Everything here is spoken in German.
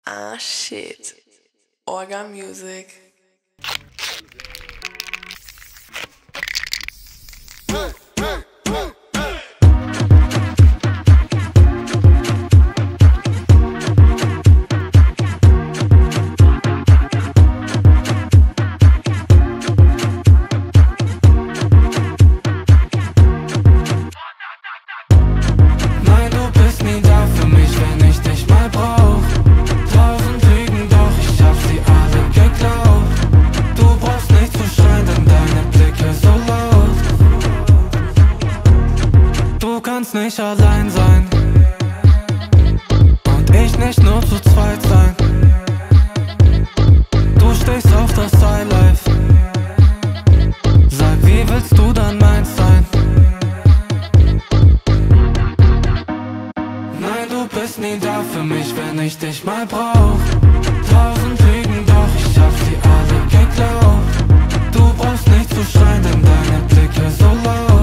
Ah shit. Orga Music. Nein, du bist nie da für mich, wenn ich dich mal brauch. Tausend Lügen, doch ich hab sie alle geglaubt. Du brauchst nicht zu schreien, denn deine Blicke so laut. Du kannst nicht allein sein und ich nicht nur zu zweit sein. Du stehst auf das Highlife. Sag, wie willst du dann meins sein? Nein, du bist nie da für mich, wenn ich dich mal brauch. Tausend Lügen, doch ich hab sie alle geglaubt. Du brauchst nicht zu schreien, denn deine Blicke so laut.